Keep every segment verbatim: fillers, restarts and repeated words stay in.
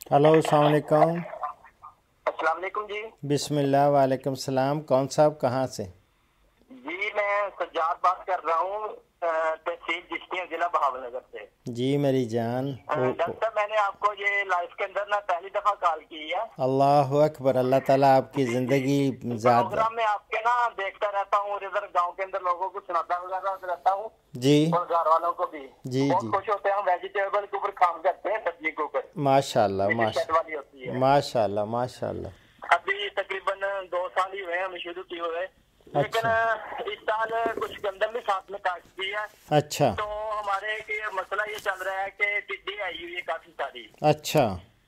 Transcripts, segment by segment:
Hello, अस्सलाम वालेकुम। अस्सलाम वालेकुम जी। बिस्मिल्लाह, वालेकुम सलाम। कौन साहब, कहाँ से? जी मैं सज्जाद बात कर रहा हूँ, अ, तहसील चिश्तियाँ, जिला बहावलनगर से। जी मेरी जान। अ, ओ, डॉक्टर ओ, साहब, मैंने आपको ये लाइफ के अंदर ना पहली दफा कॉल की है। अल्लाह अकबर। अल्लाह ताला आपकी जी जी ज़िंदगी जी। ज़्यादा। प्रोग्राम में आपके ना देखता रहता हूँ और इधर गांव के अंदर लोगों को सुनाता वगैरह रहता हूँ, जी और घर वालों को भी जी बहुत जी। खुश होते हैं। हम वेजिटेबल के ऊपर काम करते हैं, सब्जी के ऊपर, माशाल्लाह ये जो माश शेड वाली होती है। माशाल्लाह माशाल्लाह। अभी तकरीबन दो साल ही हुए हमें शुरू किए हुए, लेकिन अच्छा इस साल कुछ गंदम भी साथ में काट दी है। अच्छा तो हमारे एक ये मसला ये चल रहा है कि टिड्डी आई हुई है काफी सारी। अच्छा।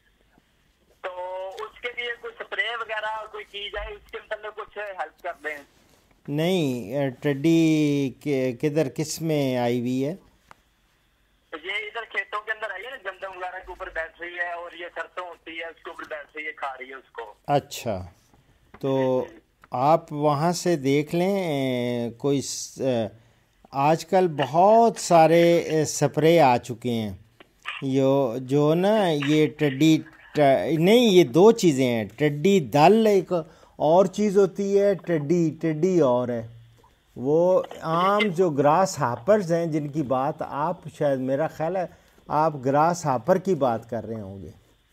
तो उसके लिए कुछ स्प्रे वगैरह कोई की जाए, उसके मतलब कुछ हेल्प कर दें। नहीं, टिड्डी के किधर, किस में आई हुई है? तो ये इधर खेतों के अंदर आई है ना, गंदम वगैरह के ऊपर बैठ रही है, और ये सरसों होती है उसके ऊपर बैठ रही है, खा रही है उसको। अच्छा, तो जी जी। आप वहाँ से देख लें। कोई स- अ, आजकल बहुत सारे अ, स्प्रे आ चुके हैं। यो जो ना ये टिड्डी ट- नहीं, ये दो चीज़ें हैं। टिड्डी दल एक और चीज़ होती है, टिड्डी टिड्डी और है। वो ये आम जो ग्रास हापर्स हैं जिनकी बात आप, शायद मेरा ख्याल है आप ग्रास हापर की बात कर रहे होंगे।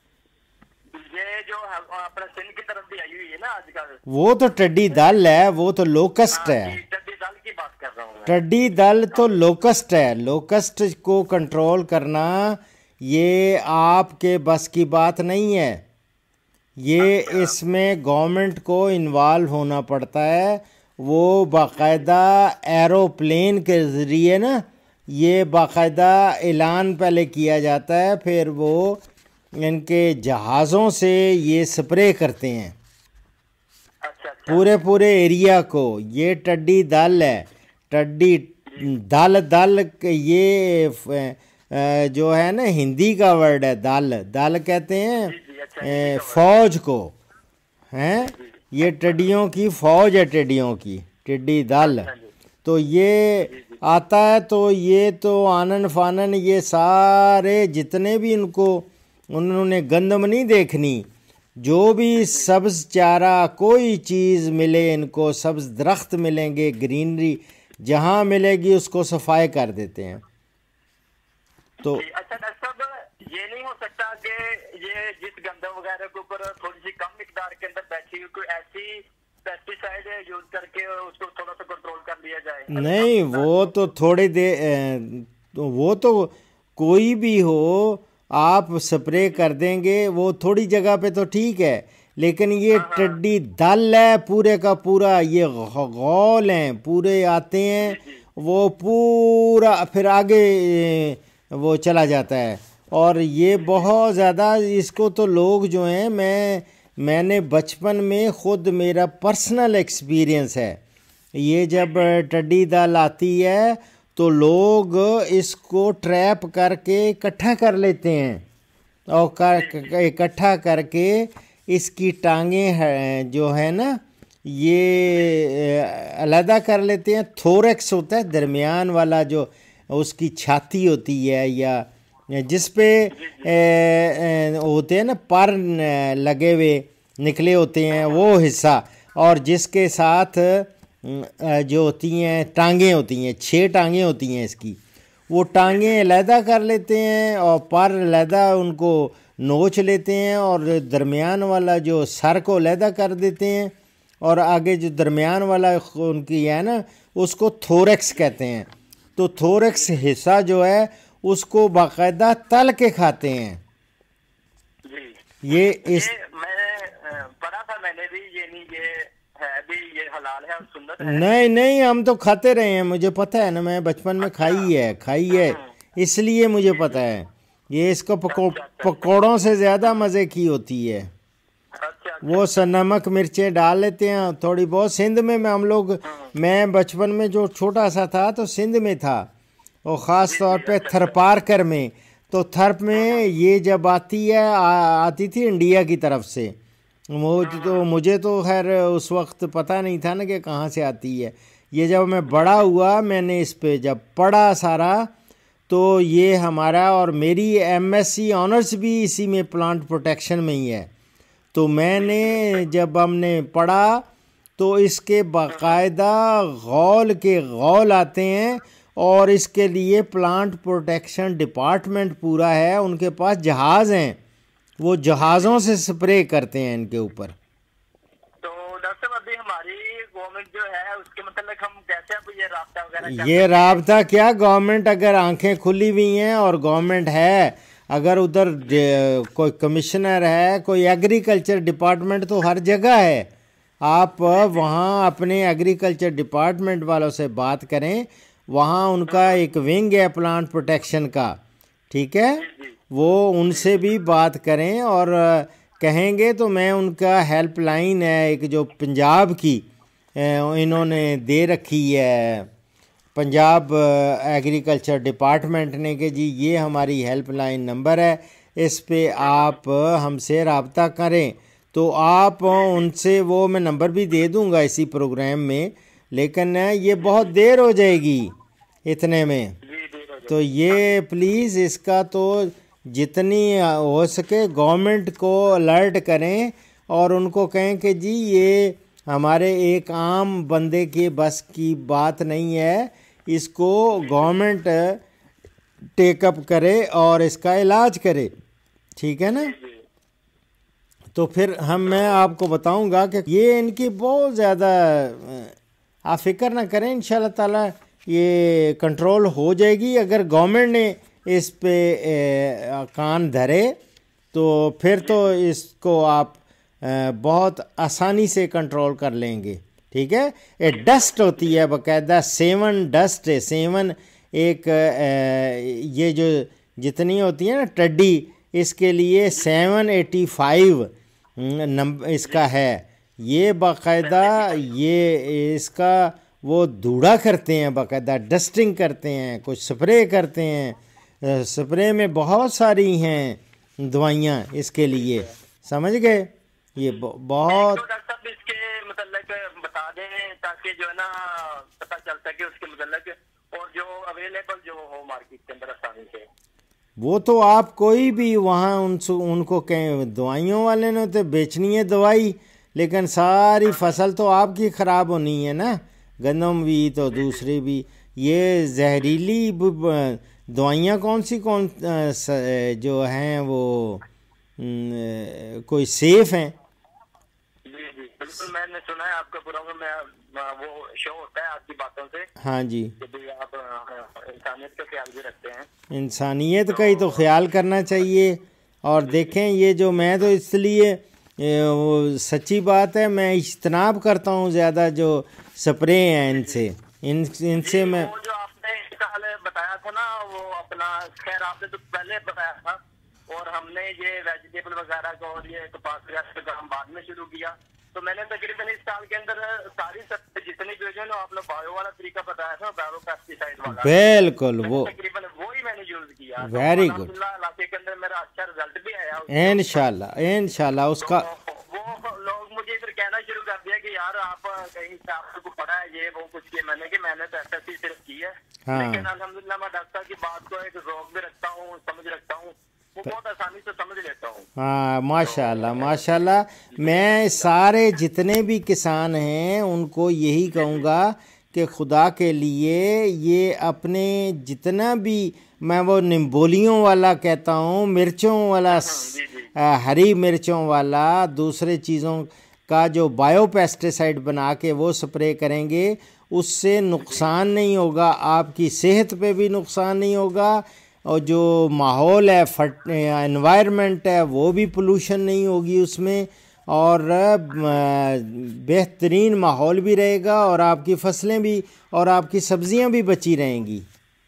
ये जो हम- अपना सिंध की तरफ भी आई हुई है ना आजकल। वो तो टिड्डी दल है, वो तो लोकस्ट हाँ है। जी, टिड्डी दल की बात कर रहा हूँ मैं। टिड्डी दल तो लोकस्ट है। लोकस्ट को कंट्रोल करना ये आपके बस की बात नहीं है। ये अच्छा। इसमें गवर्नमेंट को इन्वॉल्व होना पड़ता है। वो बाकायदा एरोप्लेन के ज़रिए ना, ये बाकायदा ऐलान पहले किया जाता है, फिर वो इनके जहाज़ों से ये स्प्रे करते हैं अच्छा अच्छा। पूरे पूरे एरिया को। ये टिड्डी दल है। टिड्डी जी दल दल ये फ- अ, जो है ना, हिंदी का वर्ड है। दल दल कहते हैं जी जी। अच्छा, हिंदी अ, का वर्ड है। फौज को। जी हैं, जी। ये टिड्डियों की फौज है, टिड्डियों की, टिड्डी हाँ दल। जी हाँ जी। तो ये जी जी। आता है, तो ये तो आनन फानन ये सारे जितने भी इनको, उन्होंने गंदम नहीं देखनी। जो भी जी जी। सब्ज चारा कोई चीज़ मिले इनको, सब्ज दरख्त मिलेंगे, ग्रीनरी जहाँ मिलेगी उसको सफाई कर देते हैं। तो जी। अच्छा डॉक्टर साहब, ये नहीं हो सकता कि ये जिस गंदम वगैरह के ऊपर थोड़ी सी कम मिकदार के अंदर बैठी हुई कोई ऐसी पेस्टिसाइड यूज करके उसको थोड़ा सा कंट्रोल कर लिया जाए, अगर कम नहीं, मिकदार वो में हो तो तो। थोड़ी देर तो वो तो कोई भी हो, आप स्प्रे जी जी। कर देंगे वो थोड़ी जगह पे तो ठीक है। लेकिन ये हाँ हाँ। टिड्डी दल है पूरे का पूरा, ये गौ- गौल हैं पूरे, आते जी हैं जी। वो पूरा, फिर आगे ए, वो चला जाता है। और ये जी जी। बहुत ज़्यादा, इसको तो लोग जो हैं, मैं मैंने बचपन में ख़ुद, मेरा पर्सनल एक्सपीरियंस है। ये जी जब जी। टिड्डी दल आती है तो लोग इसको ट्रैप करके इकट्ठा कर लेते हैं, और जी कर जी। इकट्ठा करके इसकी टांगें हैं जो है ना, जी ये अ, अलहदा कर लेते हैं। थोरेक्स होता है दरमियान वाला, जो उसकी छाती होती है, या जिस पे जी। अ, जी। अ, होते हैं ना, पर अ, लगे हुए निकले होते हैं हाँ हाँ। वो हिस्सा, और जिसके साथ अ, जो होती हैं टांगें होती हैं, छः टांगें होती हैं इसकी, वो जी जी। टांगें अलहदा कर लेते हैं और पर अलहदा उनको नोच लेते हैं, और दरमियान वाला जो सर को अलहदा कर देते हैं, और आगे जो दरमियान वाला उनकी है ना, उसको थोरेक्स जी कहते हैं। तो थोरेक्स जी। हिस्सा जो है उसको बाकायदा तल के खाते हैं। जी। ये ये इस मैं अ, पढ़ा था मैंने भी, ये नहीं ये है भी, ये हलाल है और सुन्नत है। नहीं नहीं, हम तो खाते रहे हैं, मुझे पता है ना, मैं बचपन में अच्छा। खाई है खाई है हम्म। इसलिए मुझे जी पता जी। है। ये इसको पको अच्छा अच्छा अच्छा। पकौड़ों से ज़्यादा मज़े की होती है। अच्छा अच्छा वो स अच्छा। नमक मिर्चें डाल लेते हैं थोड़ी बहुत। सिंध में मैं हम लोग, हम्म। मैं बचपन में जो छोटा सा था तो सिंध में था, और ख़ास जी तौर जी। पे अच्छा अच्छा। थरपारकर में। तो थरप हम्म में हम्म। ये जब आती है, आ, आती थी इंडिया की तरफ से। वो हम्म तो हम्म। मुझे तो खैर उस वक्त पता नहीं था ना कि कहाँ से आती है। ये जब मैं जी बड़ा जी। हुआ, मैंने इस पे जब पढ़ा सारा, तो ये हमारा, और मेरी एमएससी ऑनर्स भी इसी में प्लांट प्रोटेक्शन में ही है। तो मैंने जब हमने पढ़ा तो इसके बाकायदा गौल के गौल आते हैं, और इसके लिए प्लांट प्रोटेक्शन डिपार्टमेंट पूरा है, उनके पास जहाज़ हैं, वो जहाज़ों से स्प्रे करते हैं इनके ऊपर। तो डॉक्टर साहब अभी हमारी गवर्नमेंट जो है उसके मतलब हम कैसे अब ये राब्ता वगैरह, ये राब्ता क्या, गवर्नमेंट अगर आंखें खुली हुई हैं और गवर्नमेंट है, अगर उधर कोई कमिश्नर है, कोई एग्रीकल्चर डिपार्टमेंट तो हर जगह है, आप वहाँ अपने एग्रीकल्चर डिपार्टमेंट वालों से बात करें, वहाँ उनका एक विंग है प्लांट प्रोटेक्शन का, ठीक है, वो उनसे भी बात करें, और कहेंगे तो मैं उनका हेल्पलाइन है एक जो पंजाब की इन्होंने दे रखी है, पंजाब एग्रीकल्चर डिपार्टमेंट ने, कि जी ये हमारी हेल्पलाइन नंबर है, इस पे आप हमसे रब्ता करें। तो आप उनसे, वो मैं नंबर भी दे दूंगा इसी प्रोग्राम में, लेकिन ये बहुत देर हो जाएगी इतने में, तो ये प्लीज़ इसका तो जितनी हो सके गवर्नमेंट को अलर्ट करें, और उनको कहें कि जी ये हमारे एक आम बंदे के बस की बात नहीं है, इसको गवर्नमेंट टेकअप करे और इसका इलाज करे, ठीक है ना। तो फिर हम मैं आपको बताऊंगा कि ये इनकी बहुत ज़्यादा, आप फिक्र ना करें, इंशाल्लाह ताला ये कंट्रोल हो जाएगी। अगर गवर्नमेंट ने इस पे ए, कान धरे तो फिर तो इसको आप ए, बहुत आसानी से कंट्रोल कर लेंगे, ठीक है। ये डस्ट होती है बाकायदा, सेवन डस्ट है, सेवन एक ए, ये जो जितनी होती है ना टड्डी, इसके लिए सेवन एटी फाइव नंबर इसका है, ये बाकायदा ये इसका वो धूड़ा करते हैं, बाकायदा डस्टिंग करते हैं, कुछ स्प्रे करते हैं, स्प्रे में बहुत सारी हैं दवाइयाँ इसके लिए, समझ गए। ये बहुत डॉक्टर साहब इसके मतलब बता दें ताकि जो है ना पता चल सके उसके मतलब, और जो अवेलेबल जो हो मार्केट के अंदर आसानी से। वो तो आप कोई भी वहाँ उन उनको कहें, दवाइयों वाले ने तो बेचनी है दवाई, लेकिन सारी फसल तो आपकी ख़राब होनी है ना, गंदम भी तो दूसरी भी। ये जहरीली दवाइयाँ कौन सी कौन जो हैं वो कोई सेफ हैं? जी जी बिल्कुल, मैंने सुना है आपका प्रोग्राम में वो शो होता है आपकी बातों से। हाँ जी, आप इंसानियत का ख्याल भी रखते हैं। इंसानियत का ही तो ख्याल करना चाहिए। और देखें ये जो मैं तो इसलिए वो सच्ची बात है, मैं इज्तनाब करता हूँ ज़्यादा जो स्प्रे हैं इनसे, इन इनसे मैं वो जो आपने बताया था ना, वो अपना खैर आपने तो पहले बताया था, और हमने ये वेजिटेबल वगैरह का और ये कपास वगैरह का हम बाद में शुरू किया। तो मैंने तकरीबन इस साल के अंदर सारी जितनी जो है ना आपने बायो वाला तरीका बताया था, बायो पेस्टिसाइड वाला, बिल्कुल वो तकरीबन वो ही मैंने यूज किया। वेरी गुड, इलाके के अंदर मेरा अच्छा रिजल्ट भी आया इंशाल्लाह इंशाल्लाह। उसका वो लोग मुझे फिर कहना शुरू कर दिया कि यार आप कहीं से आपको पढ़ा है ये वो कुछ किया, मैंने कि मैंने तो ऐसा ही सिर्फ की है। हाँ। लेकिन अल्हम्दुलिल्लाह मैं डॉक्टर की बात को एक ज़ौक़ भी रखता हूँ, समझ रखता हूँ, वो बहुत आसानी से समझ लेता हूँ। हाँ माशाल्लाह माशाल्लाह। मैं सारे जितने भी किसान हैं उनको यही कहूँगा कि खुदा के लिए ये अपने जितना भी, मैं वो निम्बोलियों वाला कहता हूँ, मिर्चों वाला, हरी मिर्चों वाला, दूसरे चीज़ों का जो बायो पेस्टिसाइड बना के वो स्प्रे करेंगे, उससे नुकसान नहीं होगा, आपकी सेहत पे भी नुकसान नहीं होगा, और जो माहौल है, फट एनवायरनमेंट है, वो भी पोल्यूशन नहीं होगी उसमें, और बेहतरीन माहौल भी रहेगा, और आपकी फसलें भी और आपकी सब्जियां भी बची रहेंगी।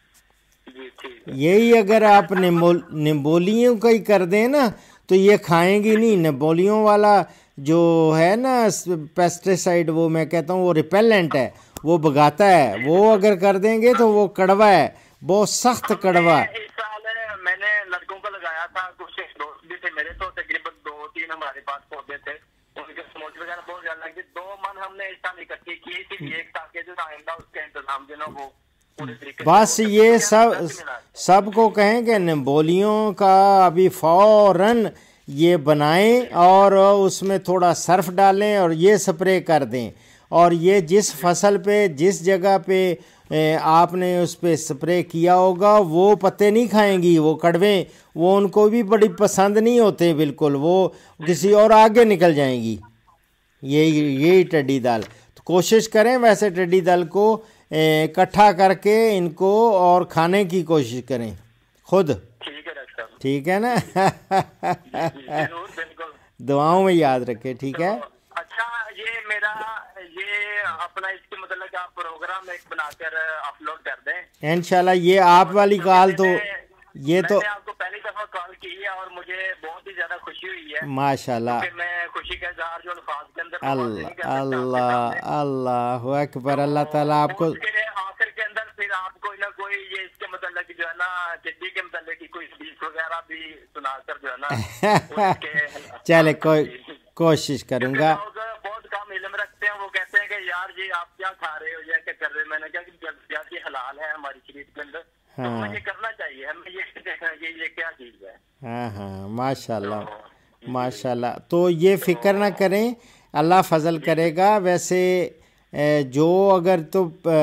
यही अगर आप निम्बोल निम्बोलियों का ही कर दें ना तो ये खाएंगी नहीं। निम्बोलियों वाला जो है ना पेस्टिसाइड, वो मैं कहता हूँ वो रिपेलेंट है, वो भगाता है, वो अगर कर देंगे तो वो कड़वा है, बहुत सख्त कड़वा। इस साल मैंने लड़कों को लगाया था, कुछ दोस्त भी थे मेरे, तो तकरीबन दो तीन हमारे पास पौधे थे, उनके स्मोच वगैरह बहुत ज्यादा लगी। दो मन हमने इस साल इकट्ठे किए थी, एक ताकि जो आइंदा उसका इंतजाम जो ना वो पूरे तरीके से। बस ये सब सबको कहें कि निम्बोलियों का अभी फ़ौरन ये बनाएं और उसमें थोड़ा सर्फ डालें और ये स्प्रे कर दें। और ये जिस फसल पे जिस जगह पे आपने उस पर स्प्रे किया होगा वो पत्ते नहीं खाएंगी, वो कड़वे, वो उनको भी बड़ी पसंद नहीं होते बिल्कुल, वो किसी और आगे निकल जाएंगी। यही यही टिड्डी दल। तो कोशिश करें वैसे टिड्डी दल को इकट्ठा करके इनको और खाने की कोशिश करें खुद। ठीक है डॉक्टर साहब, ठीक है ना? जरूर, बिल्कुल। दुआओं में याद रखें, ठीक है? तो अच्छा, ये मेरा ये अपना इसके मतलब आप प्रोग्राम एक बनाकर अपलोड कर दें इंशाल्लाह। ये आप वाली कॉल तो ये तो मैंने आपको पहली दफा कॉल की है और मुझे बहुत ही ज्यादा खुशी हुई है माशाल्लाह। मैं खुशी का इजहार जो अल्फाज के अंदर अल्लाह अल्लाह अल्लाह अकबर। अल्लाह ताला आपको आखिर के अंदर फिर आप कोई ना कोई ये इसके मतलब जो है ना टिड्डी के मतलब की कोई स्पीच वगैरह भी सुनाकर जो है ना चले कोई कोशिश करूंगा। बहुत कम इल्म रखते हैं, वो कहते हैं कि यार जी आप क्या खा रहे हो या क्या कर रहे हो। मैंने कहा कि यार ये हलाल है हमारी शरीर के अंदर, तो हमें ये करना चाहिए, हमें ये ये ये क्या चीज है। हाँ हाँ माशाल्लाह माशाल्लाह। तो ये फिक्र ना करें, अल्लाह फजल करेगा। वैसे जो अगर तो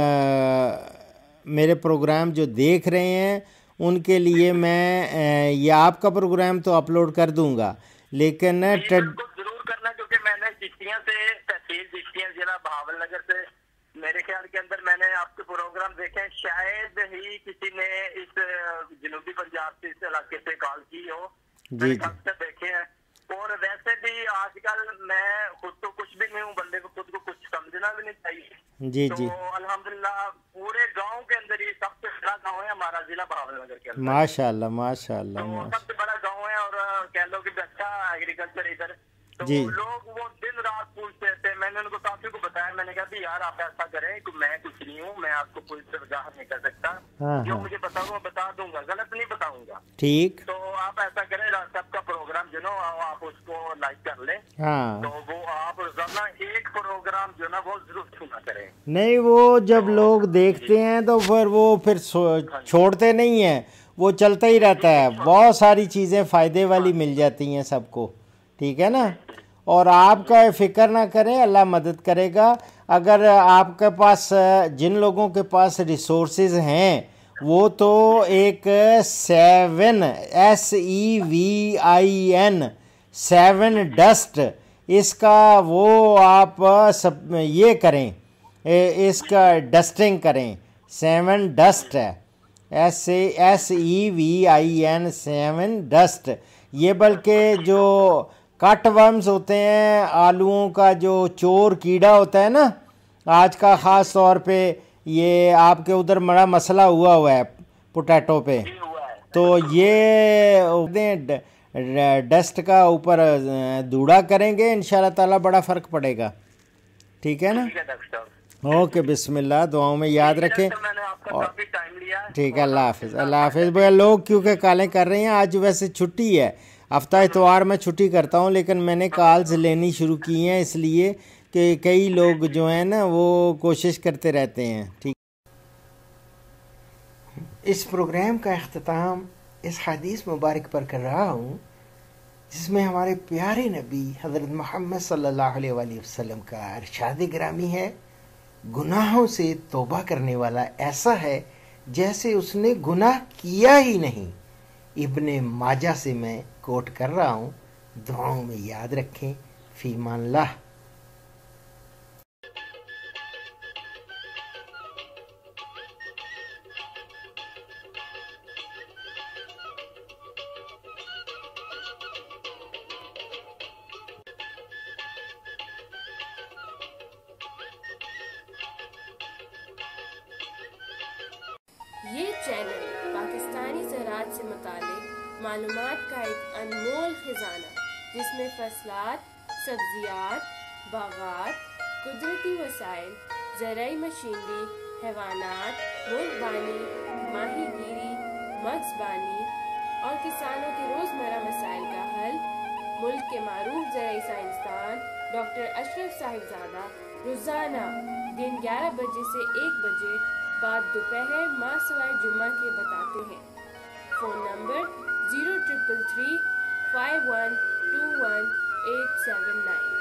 मेरे प्रोग्राम जो देख रहे हैं उनके लिए मैं ये आपका प्रोग्राम तो अपलोड कर दूंगा, लेकिन जरूर करना, क्योंकि मैंने चिश्तियां से तहसील चिश्तियां जिला बहावलनगर से मेरे ख्याल के अंदर मैंने आपके प्रोग्राम देखे हैं। शायद ही किसी ने इस जनूबी पंजाब से इस इलाके से कॉल की हो, जी जी देखे हैं। और वैसे भी आजकल मैं खुद तो कुछ भी नहीं हूँ, बंदे को खुद को कुछ समझना भी नहीं चाहिए। जी तो जी अल्हम्दुलिल्लाह पूरे गांव के अंदर ये सबसे बड़ा गांव है हमारा जिला बहावलनगर के अंदर। माशाल्लाह माशाल्लाह तो सबसे बड़ा गांव है और कह लो कि अच्छा एग्रीकल्चर इधर। तो जी लोग वो दिन रात पूछते थे, मैंने उनको काफी को बताया, मैंने कहा भी यार आप ऐसा करें कि मैं कुछ नहीं हूँ, मैं आपको कोई वजाहत नहीं कर सकता, हाँ, जो हाँ। मुझे बताऊंगा बता दूंगा, गलत नहीं बताऊंगा। ठीक। तो आप ऐसा करें, सबका प्रोग्राम जो ना आप उसको लाइक कर लें। हाँ तो वो आप रोजाना एक प्रोग्राम जो ना वो जरूर सुना करें। नहीं, वो जब तो, लोग देखते हैं तो फिर वो फिर छोड़ते नहीं हैं, वो चलता ही रहता है। बहुत सारी चीज़ें फ़ायदे वाली मिल जाती हैं सबको, ठीक है ना? और आपका फिक्र ना करें, अल्लाह मदद करेगा। अगर आपके पास जिन लोगों के पास रिसोर्सेज हैं वो तो एक Sevin S E V I N Sevin dust, इसका वो आप सब ये करें, इसका डस्टिंग करें। सेवन डस्ट है, S S E V I N Sevin dust. ये बल्कि जो कट वर्म्स होते हैं, आलूओं का जो चोर कीड़ा होता है ना, आज का ख़ास तौर पे ये आपके उधर बड़ा मसला हुआ हुआ है पोटैटो पे, तो ये डस्ट का ऊपर दूड़ा करेंगे इंशाल्लाह ताला, बड़ा फ़र्क पड़ेगा। ठीक है ना? ओके, बिस्मिल्लाह, दुआओं में याद रखें। और ठीक है, अल्लाह हाफिज़। अल्लाह हाफिज़। भैया लोग क्योंकि कालें कर रहे हैं, आज वैसे छुट्टी है, हफ्ता इतवार में छुट्टी करता हूँ, लेकिन मैंने कॉल्स लेनी शुरू की हैं इसलिए कि कई लोग जो हैं ना वो कोशिश करते रहते हैं। ठीक, इस प्रोग्राम का अख्ताम इस हदीस मुबारक पर कर रहा हूँ जिसमें हमारे प्यारे नबी हज़रत मोहम्मद सल्लल्लाहु अलैहि वसल्लम का इरशाद गिरामी है, गुनाहों से तौबा करने वाला ऐसा है जैसे उसने गुनाह किया ही नहीं। इब्ने माजा से मैं कोट कर रहा हूँ, दुआओं में याद रखें। फीमानल्लाह। ये चैनल पाकिस्तानी ज़राअत से मुतालिक मालूमात का एक अनमोल खजाना, जिसमें फसलात, सब्जियात, बागात, कुदरती वसाइल, ज़राई मशीनरी, हैवानात, मुल्कबानी, माहीगीरी, मत्स्यबानी और किसानों के रोज़मर्रा मसाइल का हल मुल्क के मारूफ ज़राई साइंसदान डॉक्टर अशरफ साहिबजादा रोज़ाना दिन ग्यारह बजे से एक बजे बाद दोपहर माह सवाए जुम्मा के बताते हैं। Phone number zero triple three five one two one eight seven nine.